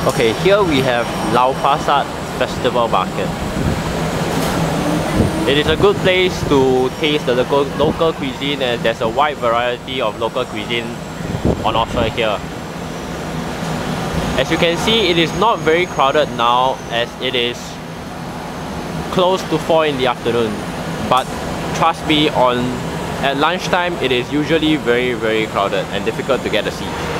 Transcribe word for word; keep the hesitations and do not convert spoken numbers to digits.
Okay, here we have Lau Pa Sat Festival Market. It is a good place to taste the local, local cuisine, and there's a wide variety of local cuisine on offer here. As you can see, it is not very crowded now as it is close to four in the afternoon. But trust me, on at lunchtime it is usually very very crowded and difficult to get a seat.